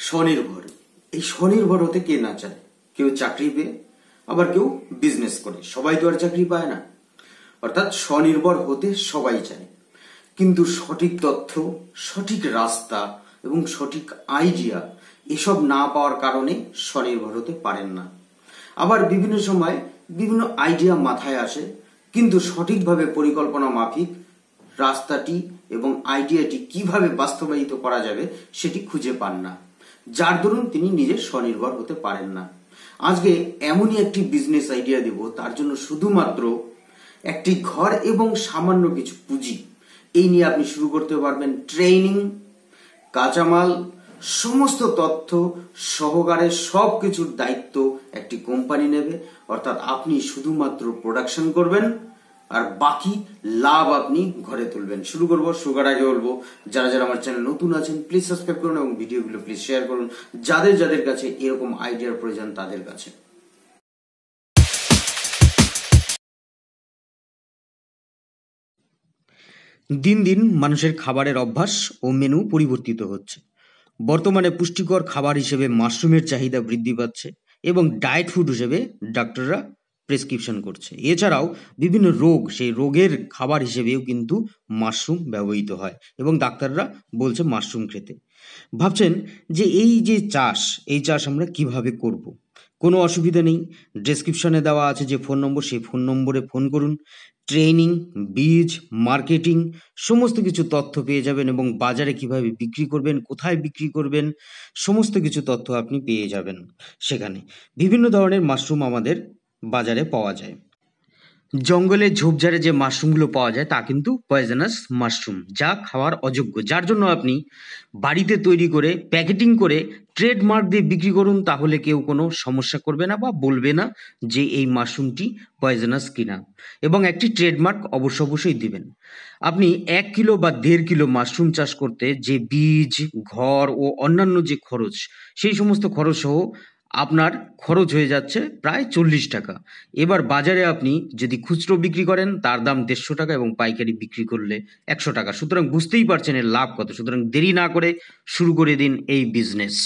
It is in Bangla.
স্বনির্ভর। এই স্বনির্ভর হতে কে না চায়? কেউ চাকরি পেয়ে, আবার কেউ বিজনেস করে। সবাই তো আর চাকরি পায় না। অর্থাৎ স্বনির্ভর হতে সবাই চায়, কিন্তু সঠিক তথ্য, সঠিক রাস্তা এবং সঠিক আইডিয়া এসব না পাওয়ার কারণে স্বনির্ভর হতে পারেন না। আবার বিভিন্ন সময় বিভিন্ন আইডিয়া মাথায় আসে, কিন্তু সঠিকভাবে পরিকল্পনা মাফিক রাস্তাটি এবং আইডিয়াটি কিভাবে বাস্তবায়িত করা যাবে সেটি খুঁজে পান না, যার দরুন তিনি নিজে স্বনির্ভর হতে পারেন না। আজকে এমনই একটি বিজনেস আইডিয়া দেব, তার জন্য শুধুমাত্র একটি ঘর এবং সামান্য কিছু পুঁজি, এই নিয়ে আপনি শুরু করতে পারবেন। ট্রেনিং, কাঁচামাল, সমস্ত তথ্য সহকারে সবকিছুর দায়িত্ব একটি কোম্পানি নেবে। অর্থাৎ আপনি শুধুমাত্র প্রোডাকশন করবেন আর বাকি লাভ আপনি ঘরে তুলবেন। শুরু করবো। শুরুর আগে বলবো, যারা যারা আমার চ্যানেল নতুন আছেন প্লিজ সাবস্ক্রাইব করুন এবং ভিডিওগুলো প্লিজ শেয়ার করুন যাদের যাদের কাছে এরকম আইডিয়ার প্রয়োজন তাদের কাছে। দিন দিন মানুষের খাবারের অভ্যাস ও মেনু পরিবর্তিত হচ্ছে। বর্তমানে পুষ্টিকর খাবার হিসেবে মাশরুমের চাহিদা বৃদ্ধি পাচ্ছে এবং ডায়েট ফুড হিসেবে ডাক্তাররা প্রেসক্রিপশন করছে। এছাড়াও বিভিন্ন রোগ, সেই রোগের খাবার হিসেবেও কিন্তু মাশরুম ব্যবহৃত হয় এবং ডাক্তাররা বলছে মাশরুম খেতে। ভাবছেন যে এই যে চাষ, এই চাষ আমরা কিভাবে করব? কোনো অসুবিধা নেই, ডেসক্রিপশনে দেওয়া আছে যে ফোন নম্বর, সেই ফোন নম্বরে ফোন করুন। ট্রেনিং, বীজ, মার্কেটিং সমস্ত কিছু তথ্য পেয়ে যাবেন এবং বাজারে কিভাবে বিক্রি করবেন, কোথায় বিক্রি করবেন, সমস্ত কিছু তথ্য আপনি পেয়ে যাবেন সেখানে। বিভিন্ন ধরনের মাশরুম আমাদের বাজারে পাওয়া যায়। জঙ্গলের ঝোপঝাড়ে যে মাশরুমগুলো পাওয়া যায় তা কিন্তু পয়জনাস মাশরুম, যা খাওয়ার অযোগ্য, যার জন্য আপনি বাড়িতে তৈরি করে প্যাকেটিং করে ট্রেডমার্ক দিয়ে বিক্রি করুন, তাহলে কেউ কোনো সমস্যা করবে না বা বলবে না যে এই মাশরুমটি পয়জনাস কিনা। এবং একটি ট্রেডমার্ক অবশ্যই দিবেন। আপনি 1 কিলো বা 1.5 কিলো মাশরুম চাষ করতে যে বীজ, ঘর ও অন্যান্য যে খরচ, সেই সমস্ত খরচ সহ আপনার খরচ হয়ে যাচ্ছে প্রায় 40 টাকা। এবার বাজারে আপনি যদি খুচরো বিক্রি করেন তার দাম 150 টাকা এবং পাইকারি বিক্রি করলে 100 টাকা। সুতরাং বুঝতেই পারছেন এর লাভ কত। সুতরাং দেরি না করে শুরু করে দিন এই বিজনেস।